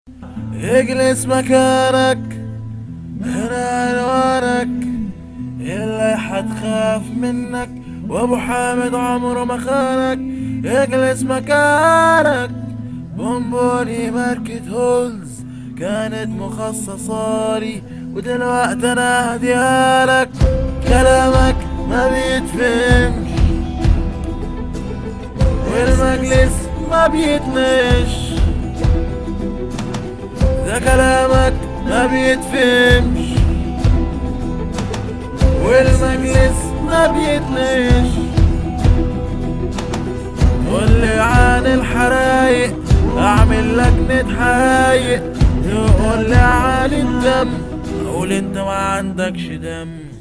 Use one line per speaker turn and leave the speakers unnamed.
اجلس مكانك هنا عنوانك، اللي حتخاف منك وابو حامد عمره ما خانك. اجلس مكانك. بونبوني ماركة هولز كانت مخصصالي ودلوقتي انا هديهالك. كلامك ما بيتفهمش والمجلس ما بيتنش، ده كلامك ما بيتفهمش والمجلس ما بيتنش. قولي عن الحرايق اعمل لجنة حرايق، يقولي عن الدم اقول انت ما عندكش دم.